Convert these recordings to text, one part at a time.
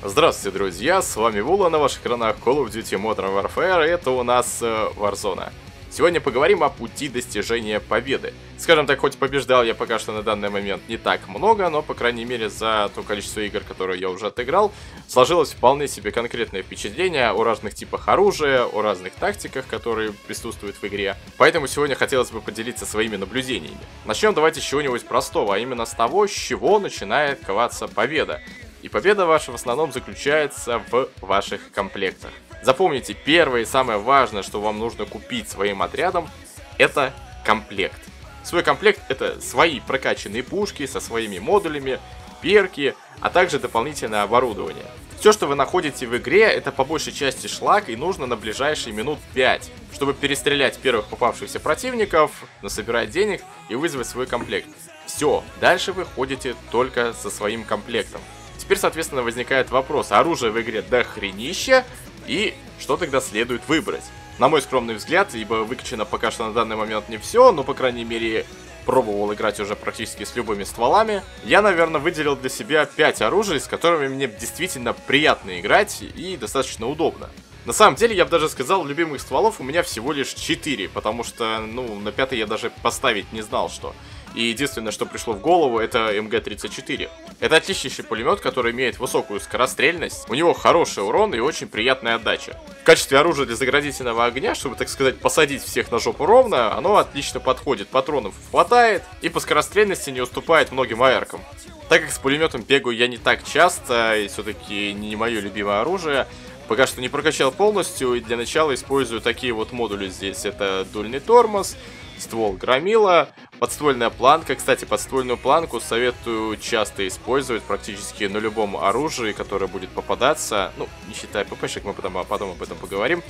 Здравствуйте, друзья, с вами Вула, на ваших экранах Call of Duty Modern Warfare, это у нас Warzone. Сегодня поговорим о пути достижения победы. Скажем так, хоть побеждал я пока что на данный момент не так много, но, по крайней мере, за то количество игр, которые я уже отыграл, сложилось вполне себе конкретное впечатление о разных типах оружия, о разных тактиках, которые присутствуют в игре. Поэтому сегодня хотелось бы поделиться своими наблюдениями. Начнем давайте с чего-нибудь простого, а именно с того, с чего начинает коваться победа. И победа ваша в основном заключается в ваших комплектах. Запомните, первое и самое важное, что вам нужно купить своим отрядом, это комплект. Свой комплект — это свои прокачанные пушки со своими модулями, перки, а также дополнительное оборудование. Все, что вы находите в игре, это по большей части шлак, и нужно на ближайшие минут 5, чтобы перестрелять первых попавшихся противников, насобирать денег и вызвать свой комплект. Все, дальше вы ходите только со своим комплектом. Теперь, соответственно, возникает вопрос: оружие в игре дохренища, и что тогда следует выбрать? На мой скромный взгляд, ибо выкачано пока что на данный момент не все, но, по крайней мере, пробовал играть уже практически с любыми стволами, я, наверное, выделил для себя 5 оружий, с которыми мне действительно приятно играть и достаточно удобно. На самом деле, я бы даже сказал, любимых стволов у меня всего лишь 4, потому что, на 5-й я даже поставить не знал, что. И единственное, что пришло в голову, это МГ-34. Это отличнейший пулемет, который имеет высокую скорострельность, у него хороший урон и очень приятная отдача. В качестве оружия для заградительного огня, чтобы, так сказать, посадить всех на жопу ровно, оно отлично подходит. Патронов хватает и по скорострельности не уступает многим АРкам. Так как с пулеметом бегаю я не так часто, и все-таки не мое любимое оружие, пока что не прокачал полностью, и для начала использую такие вот модули здесь. Это дульный тормоз, ствол громила, подствольная планка. Кстати, подствольную планку советую часто использовать практически на любом оружии, которое будет попадаться. Не считая ППшек, мы потом об этом поговорим.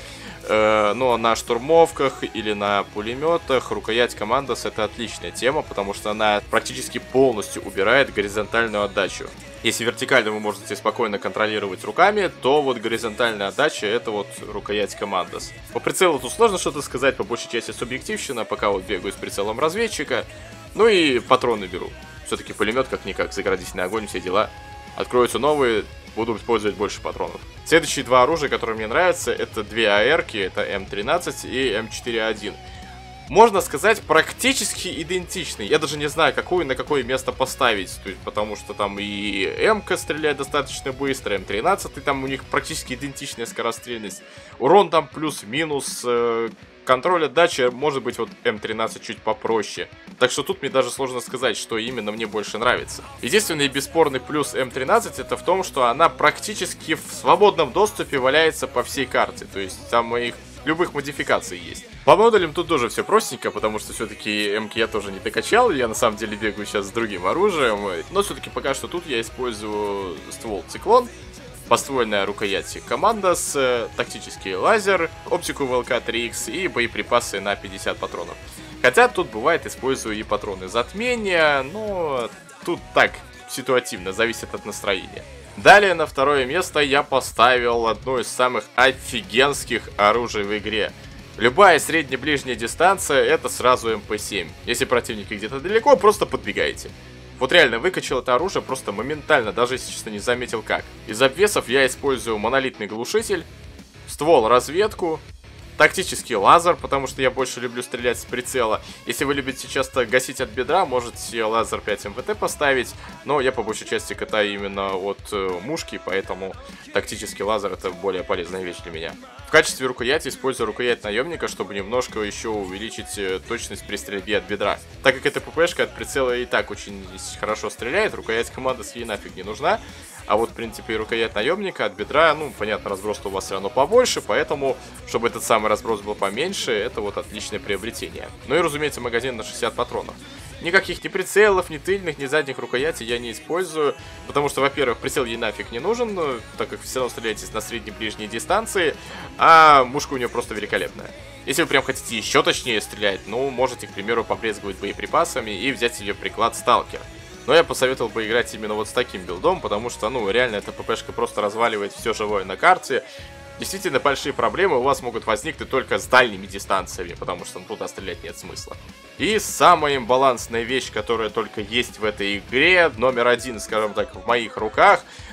Но на штурмовках или на пулеметах рукоять Командос — это отличная тема, потому что она практически полностью убирает горизонтальную отдачу. Если вертикально вы можете спокойно контролировать руками, то вот горизонтальная отдача — это вот рукоять Командос. По прицелу тут сложно что-то сказать, по большей части субъективщина, пока вот бегаю с прицелом разведчика. Ну и патроны беру. Все-таки пулемет как-никак, заградительный огонь, все дела. Откроются новые, буду использовать больше патронов. Следующие два оружия, которые мне нравятся, это две АРки, это М13 и М4А1. Можно сказать, практически идентичный. Я даже не знаю, какую на какое место поставить. То есть, потому что там и М-ка стреляет достаточно быстро, М13, там у них практически идентичная скорострельность. Урон там плюс-минус. Контроль отдачи, может быть, вот М13 чуть попроще. Так что тут мне даже сложно сказать, что именно мне больше нравится. Единственный бесспорный плюс М13 это в том, что она практически в свободном доступе валяется по всей карте. То есть там их любых модификаций есть. По модулям тут тоже все простенько, потому что все-таки М-ки я тоже не докачал. Я на самом деле бегаю сейчас с другим оружием. Но все-таки пока что тут я использую ствол Циклон, подствольная рукоять Командос, тактический лазер, оптику ВЛК-3Х и боеприпасы на 50 патронов. Хотя тут бывает использую и патроны затмения, но тут так, ситуативно, зависит от настроения. Далее на второе место я поставил одно из самых офигенских оружий в игре. Любая средне-ближняя дистанция — это сразу МП7. Если противники где-то далеко, просто подбегайте. Вот реально выкачал это оружие просто моментально, даже если честно не заметил как. Из обвесов я использую монолитный глушитель, ствол разведку, тактический лазер, потому что я больше люблю стрелять с прицела. Если вы любите часто гасить от бедра, можете лазер 5 МВТ поставить, но я по большей части катаю именно от мушки, поэтому тактический лазер — это более полезная вещь для меня. В качестве рукояти использую рукоять наемника, чтобы немножко еще увеличить точность при стрельбе от бедра. Так как эта ППшка от прицела и так очень хорошо стреляет, рукоять Командос ей нафиг не нужна. А вот, в принципе, и рукоять наемника от бедра, понятно, разброс у вас все равно побольше, поэтому, чтобы этот самый разброс был поменьше, это вот отличное приобретение. Ну и, разумеется, магазин на 60 патронов. Никаких ни прицелов, ни тыльных, ни задних рукоятей я не использую, потому что, во-первых, прицел ей нафиг не нужен, так как все равно стреляете на средней-ближней дистанции, а мушка у нее просто великолепная. Если вы прям хотите еще точнее стрелять, можете, к примеру, побрезговать боеприпасами и взять себе приклад Сталкер. Но я посоветовал бы играть именно вот с таким билдом, потому что, реально эта ППшка просто разваливает все живое на карте. Действительно, большие проблемы у вас могут возникнуть только с дальними дистанциями, потому что туда стрелять нет смысла. И самая имбалансная вещь, которая только есть в этой игре, номер один, скажем так, в моих руках,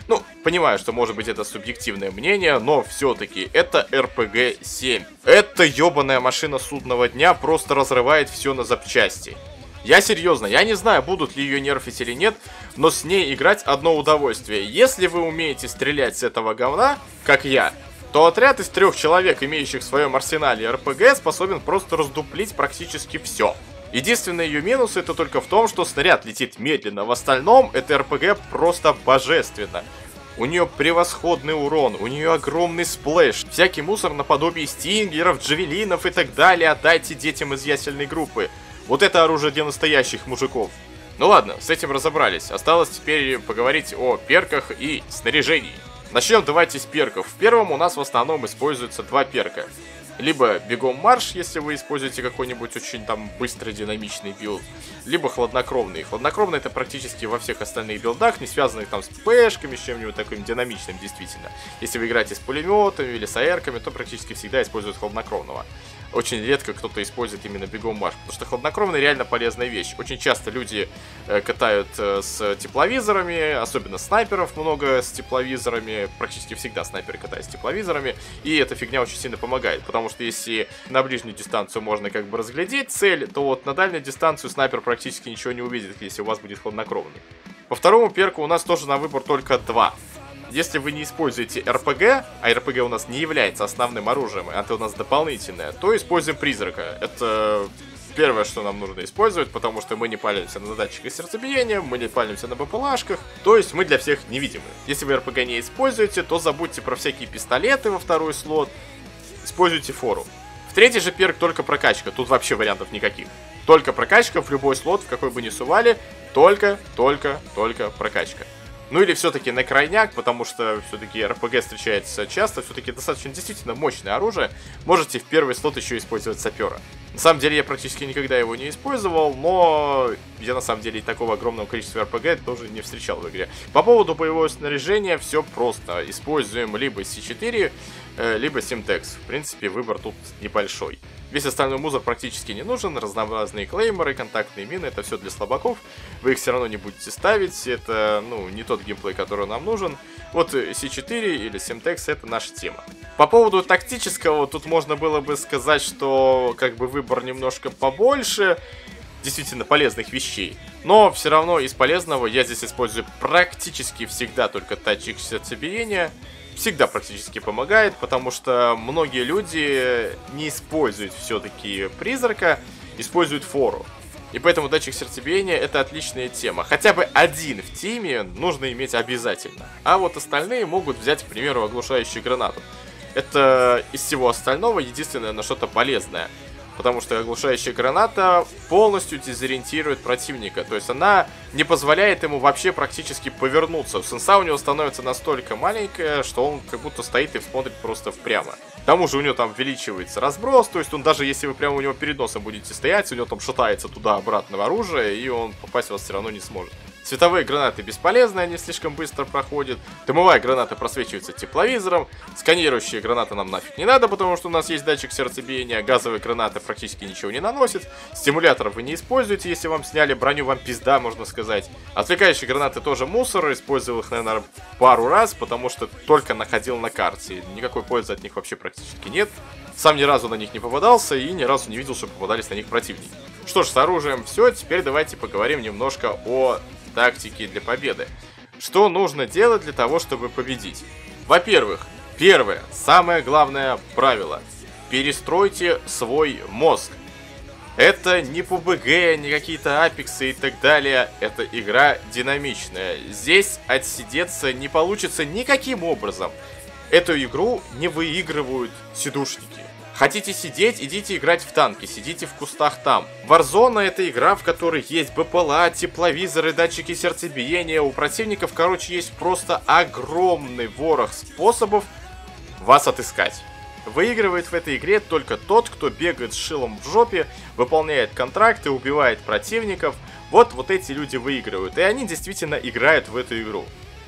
Ну, понимаю, что может быть это субъективное мнение, но все-таки это RPG 7. Эта ебаная машина судного дня просто разрывает все на запчасти. Я серьезно, я не знаю, будут ли ее нерфить или нет, но с ней играть одно удовольствие. Если вы умеете стрелять с этого говна, как я, то отряд из 3 человек, имеющих в своем арсенале RPG, способен просто раздуплить практически все. Единственный ее минус это только в том, что снаряд летит медленно. В остальном это РПГ просто божественно. У нее превосходный урон, у нее огромный сплэш. Всякий мусор наподобие стингеров, джавелинов и так далее отдайте детям из ясельной группы. Вот это оружие для настоящих мужиков. Ну ладно, с этим разобрались. Осталось теперь поговорить о перках и снаряжении. Начнем давайте с перков. В первом у нас в основном используются 2 перка. Либо бегом марш, если вы используете какой-нибудь очень там быстрый динамичный билд, либо хладнокровный. Хладнокровный это практически во всех остальных билдах, не связанных там с пешками, с чем-нибудь таким динамичным действительно. Если вы играете с пулеметами или с АРками, то практически всегда используют хладнокровного. Очень редко кто-то использует именно бегом марш, потому что хладнокровный реально полезная вещь. Очень часто люди катают с тепловизорами, особенно снайперов много с тепловизорами, практически всегда снайперы катают с тепловизорами, и эта фигня очень сильно помогает, потому что если на ближнюю дистанцию можно как бы разглядеть цель, то вот на дальнюю дистанцию снайпер практически ничего не увидит, если у вас будет хладнокровный. По второму перку у нас тоже на выбор только 2. Если вы не используете РПГ, а РПГ у нас не является основным оружием, а это у нас дополнительное, то используем призрака. Это первое, что нам нужно использовать, потому что мы не палимся на датчиках сердцебиения, мы не палимся на БПЛАшках, то есть мы для всех невидимы. Если вы РПГ не используете, то забудьте про всякие пистолеты во второй слот, используйте фору. В третий же перк только прокачка, тут вообще вариантов никаких. Только прокачка в любой слот, в какой бы ни сували, только прокачка. Ну или все-таки на крайняк, потому что все-таки РПГ встречается часто, все-таки достаточно действительно мощное оружие. Можете в первый слот еще использовать сапера. На самом деле я практически никогда его не использовал, но я на самом деле такого огромного количества РПГ тоже не встречал в игре. По поводу боевого снаряжения все просто. Используем либо C4, либо Semtex. В принципе выбор тут небольшой. Весь остальной мусор практически не нужен, разнообразные клейморы, контактные мины, это все для слабаков. Вы их все равно не будете ставить, это, ну, не тот геймплей, который нам нужен. Вот C4 или Semtex это наша тема. По поводу тактического, тут можно было бы сказать, что как бы выбор немножко побольше, действительно полезных вещей. Но все равно из полезного я здесь использую практически всегда только датчик сердцебиения. Всегда практически помогает, потому что многие люди не используют все-таки призрака, используют фору. И поэтому датчик сердцебиения это отличная тема. Хотя бы один в тиме нужно иметь обязательно. А вот остальные могут взять, к примеру, оглушающую гранату. Это из всего остального единственное на что-то полезное. Потому что оглушающая граната полностью дезориентирует противника. То есть она не позволяет ему вообще практически повернуться. Сенса у него становится настолько маленькая, что он как будто стоит и смотрит просто впрямо. К тому же у него там увеличивается разброс. То есть он даже если вы прямо у него перед носом будете стоять, у него там шатается туда-обратно оружие, и он попасть в вас все равно не сможет. Световые гранаты бесполезны, они слишком быстро проходят. Дымовая граната просвечивается тепловизором. Сканирующие гранаты нам нафиг не надо, потому что у нас есть датчик сердцебиения. Газовые гранаты практически ничего не наносят. Стимуляторов вы не используете, если вам сняли броню, вам пизда, можно сказать. Отвлекающие гранаты тоже мусор. Использовал их, наверное, пару раз, потому что только находил на карте. Никакой пользы от них вообще практически нет. Сам ни разу на них не попадался и ни разу не видел, что попадались на них противники. Что ж, с оружием все. Теперь давайте поговорим немножко о тактики для победы. Что нужно делать для того, чтобы победить? Во-первых, первое, самое главное правило. Перестройте свой мозг. Это не PUBG, не какие-то апексы и так далее. Это игра динамичная. Здесь отсидеться не получится никаким образом. Эту игру не выигрывают сидушники. Хотите сидеть, идите играть в танки, сидите в кустах там. Warzone это игра, в которой есть БПЛА, тепловизоры, датчики сердцебиения. У противников, короче, есть просто огромный ворох способов вас отыскать. Выигрывает в этой игре только тот, кто бегает с шилом в жопе, выполняет контракты, убивает противников. Вот эти люди выигрывают, и они действительно играют в эту игру.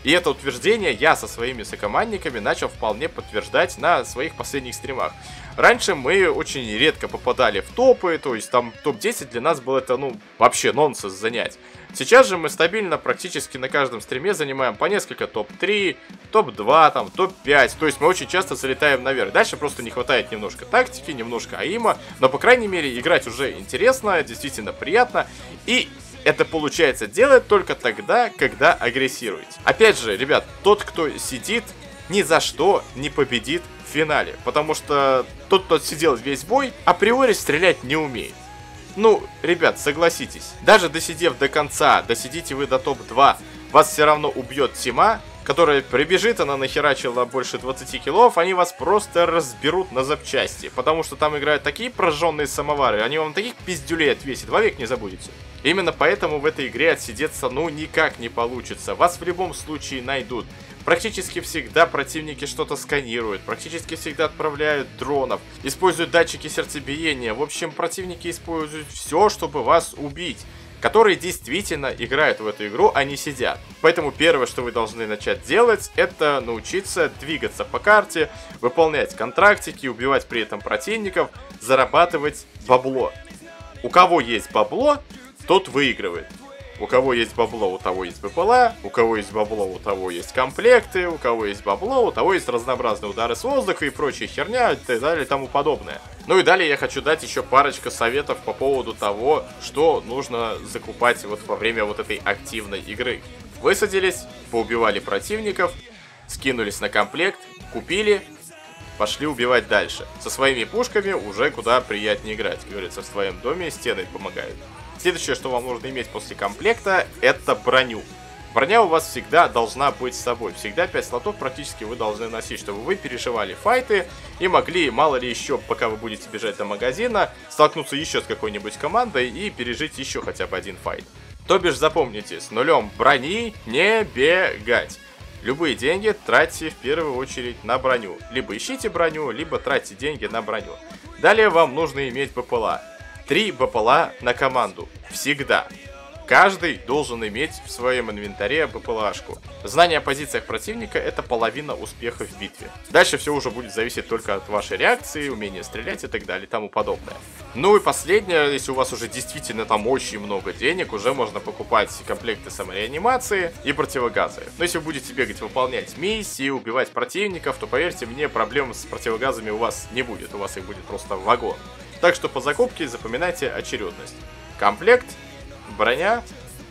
И это утверждение я со своими сокомандниками начал вполне подтверждать на своих последних стримах. Раньше мы очень редко попадали в топы, то есть там топ-10 для нас было это, ну, вообще нонсенс занять. Сейчас же мы стабильно практически на каждом стриме занимаем по несколько топ-3, топ-2, там, топ-5. То есть мы очень часто залетаем наверх. Дальше просто не хватает немножко тактики, немножко аима. Но, по крайней мере, играть уже интересно, действительно приятно. И это получается делать только тогда, когда агрессируете. Опять же, ребят, тот, кто сидит, ни за что не победит в финале. Потому что тот, кто сидел весь бой, априори стрелять не умеет. Ну, ребят, согласитесь, даже досидев до конца, досидите вы до топ-2, вас все равно убьет тима, которая прибежит, она нахерачила больше 20 киллов, они вас просто разберут на запчасти, потому что там играют такие прожженные самовары, они вам таких пиздюлей отвесят, вовек не забудете. Именно поэтому в этой игре отсидеться ну никак не получится, вас в любом случае найдут. Практически всегда противники что-то сканируют, практически всегда отправляют дронов, используют датчики сердцебиения. В общем, противники используют все, чтобы вас убить, которые действительно играют в эту игру, а не сидят. Поэтому первое, что вы должны начать делать, это научиться двигаться по карте, выполнять контрактики, убивать при этом противников, зарабатывать бабло. У кого есть бабло, тот выигрывает. У кого есть бабло, у того есть БПЛА, у кого есть бабло, у того есть комплекты, у кого есть бабло, у того есть разнообразные удары с воздуха и прочая херня и так далее и тому подобное. Ну и далее я хочу дать еще парочку советов по поводу того, что нужно закупать вот во время вот этой активной игры. Высадились, поубивали противников, скинулись на комплект, купили, пошли убивать дальше. Со своими пушками уже куда приятнее играть, как говорится, в своем доме стены помогают. Следующее, что вам нужно иметь после комплекта, это броню. Броня у вас всегда должна быть с собой. Всегда 5 слотов практически вы должны носить, чтобы вы переживали файты и могли, мало ли еще, пока вы будете бежать до магазина, столкнуться еще с какой-нибудь командой и пережить еще хотя бы один файт. То бишь, запомните, с нулем брони не бегать. Любые деньги тратьте в первую очередь на броню. Либо ищите броню, либо тратьте деньги на броню. Далее вам нужно иметь БПЛА. 3 БПЛА на команду. Всегда. Каждый должен иметь в своем инвентаре БПЛАшку. Знание о позициях противника — это половина успеха в битве. Дальше все уже будет зависеть только от вашей реакции, умения стрелять и так далее и тому подобное. Ну и последнее, если у вас уже действительно там очень много денег, уже можно покупать комплекты самореанимации и противогазы. Но если вы будете бегать, выполнять миссии, убивать противников, то поверьте мне, проблем с противогазами у вас не будет. У вас их будет просто вагон. Так что по закупке запоминайте очередность. Комплект, броня,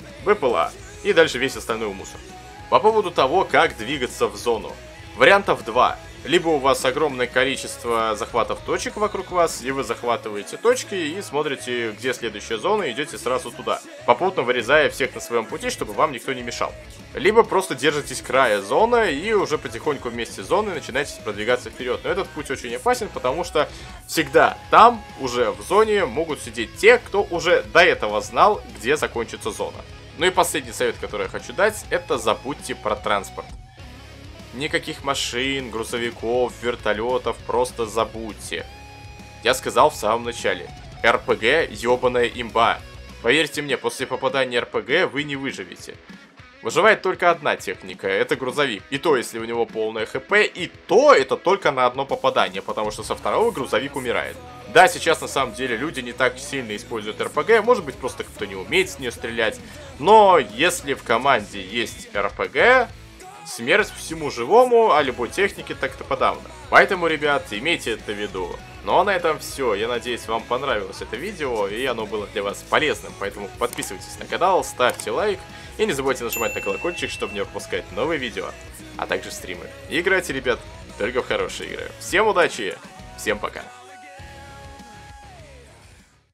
БПЛА и дальше весь остальной мусор. По поводу того, как двигаться в зону. Вариантов 2. Либо у вас огромное количество захватов точек вокруг вас, и вы захватываете точки и смотрите, где следующая зона, и идете сразу туда, попутно вырезая всех на своем пути, чтобы вам никто не мешал. Либо просто держитесь края зоны и уже потихоньку вместе с зоной начинаете продвигаться вперед. Но этот путь очень опасен, потому что всегда там, уже в зоне, могут сидеть те, кто уже до этого знал, где закончится зона. Ну и последний совет, который я хочу дать, это забудьте про транспорт. Никаких машин, грузовиков, вертолетов, просто забудьте. Я сказал в самом начале. РПГ ёбаная имба. Поверьте мне, после попадания РПГ вы не выживете. Выживает только одна техника, это грузовик. И то, если у него полное ХП, и то это только на одно попадание, потому что со второго грузовик умирает. Да, сейчас на самом деле люди не так сильно используют РПГ, может быть просто кто-то не умеет с нее стрелять. Но если в команде есть РПГ, смерть всему живому, а любой технике так-то подавно. Поэтому, ребят, имейте это в виду. Ну а на этом все. Я надеюсь, вам понравилось это видео, и оно было для вас полезным. Поэтому подписывайтесь на канал, ставьте лайк, и не забывайте нажимать на колокольчик, чтобы не пропускать новые видео, а также стримы. И играйте, ребят, только в хорошие игры. Всем удачи, всем пока.